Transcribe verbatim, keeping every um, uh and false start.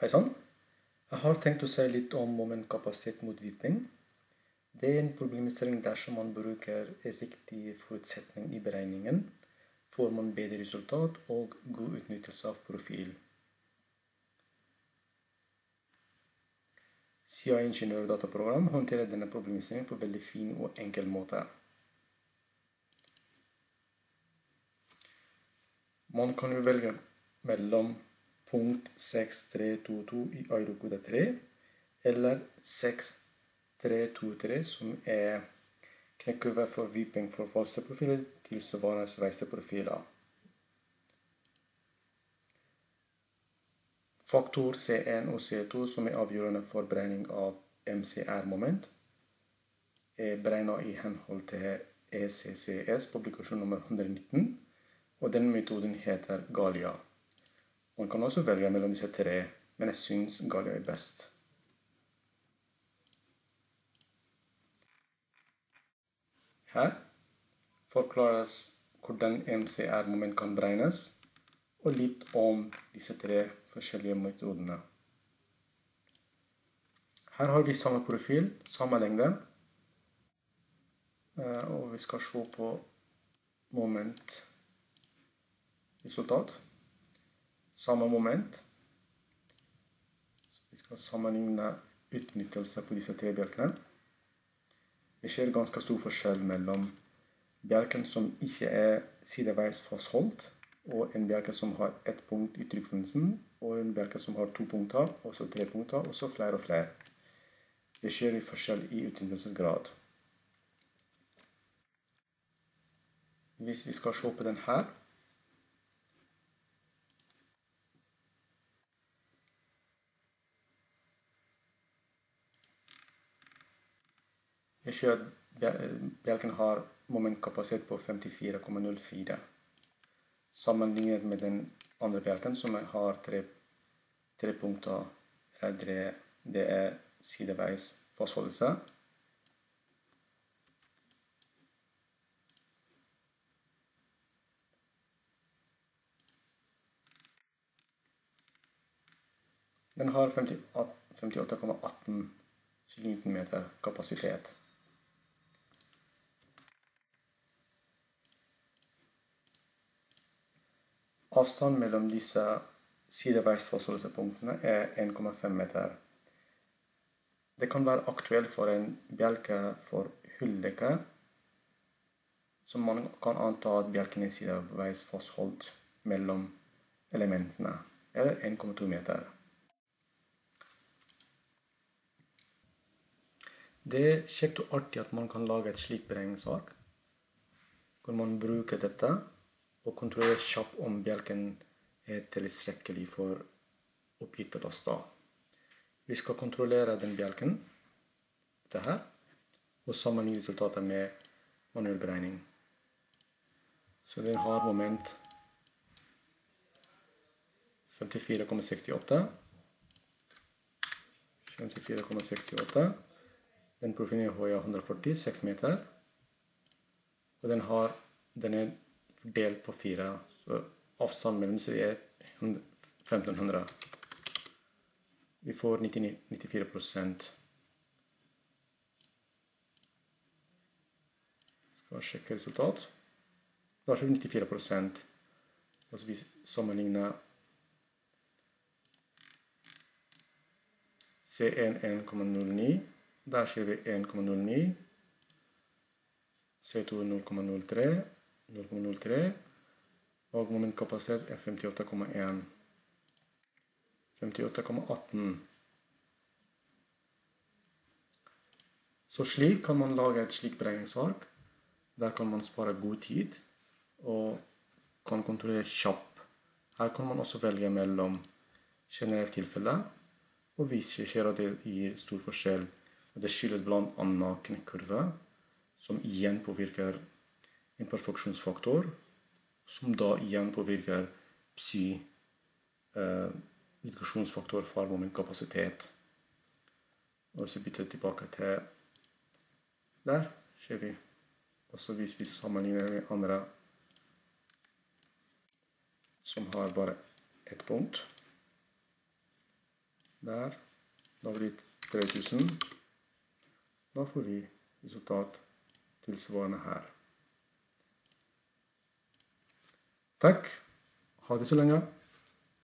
Hei sann. Jeg har tenkt å si litt om momentkapasitet mot vipping. Det er en problemstilling dersom man bruker riktig forutsetning i beregningen, får man bedre resultat og god utnyttelse av profil. C I Ingeniør dataprogram håndterer denne problemstillingen på veldig fin og enkel måte. Man kan jo velge mellom punkt seks tre to to i eurokode tre eller seks tre to tre som er knekkurve for vipping for falske profiler tilsvarende sveiste profiler. Faktor C en og C to som er avgjørende for beregning av M C R-moment er beregnet i henhold til E C C S publikasjon nummer ett hundre nitten, og den metoden heter Galia. Man kan også velge mellom disse tre, men jeg synes Galia er best. Her forklares hvordan M C R-moment kan beregnes, og litt om disse tre forskjellige metodene. Her har vi samme profil, samme lengde, og vi skal se på moment resultat. Samme moment. Så vi skal sammenligne utnyttelse på disse tre bjelkene. Det skjer ganske stor forskjell mellom bjelken som ikke er sideveis fastholdt, og en bjelke som har ett punkt i trykkforbindelsen, og en bjelke som har to punkter, og så tre punkter, og så flere og flere. Det skjer i forskjell i utnyttelsesgrad. Hvis vi skal se på den her, jeg ser at bjelken har momentkapasitet på femtifire komma null fire. Sammenlignet med den andre bjelken som har tre, tre punkter, det, det er sideveis fastholdelse. Den har femtiåtte komma ett åtte kilonewtonmeter kapasitet. Avstand mellom disse sideveis fastholdelsepunktene er en komma fem meter. Det kan være aktuelt for en bjelke for hulldekke, så man kan anta at bjelken er sideveis fastholdt mellom elementene, eller en komma to meter. Det er kjekt og artig at man kan lage et slikt beregningsark, hvor man bruker dette, og kontrollere kjapt om bjelken er tilstrekkelig for oppgitte laster. Vi skal kontrollere den bjelken, dette her, og sammenligne resultatet med manuell beregning. Så den har moment femtifire komma sekstiåtte. femtifire komma sekstiåtte. Den profilen er ett hundre førti, seks meter. Og den har, den er delt på fire, så avstand mellom seg er femten hundre. Vi får nittifire prosent. Skal sjekke resultat. Da får vi nittifire prosent. Og så vi sammenligner C en en komma null ni. Der ser vi en komma null ni. C to null komma null tre. null komma null tre, og momentkapasitet er femtiåtte komma én. femtiåtte komma atten. Så slik kan man lage et slikt beregningsark. Der kan man spare god tid, og kan kontrollere kjapt. Her kan man også velge mellom generelt tilfelle, og hvis det skjer at det gir stor forskjell. Og det skyldes blant annet knekkurve, som igjen påvirker imperfeksjonsfaktor, som da igjen påvirker psi, eh, indikasjonsfaktor for momentkapasitet. Og så bytter jeg tilbake til der, ser vi. Også hvis vi sammenligner med andre som har bare ett punkt. Der. Da har vi tre tusen. Da får vi resultat tilsvarende her. Takk. Ha det så lenge.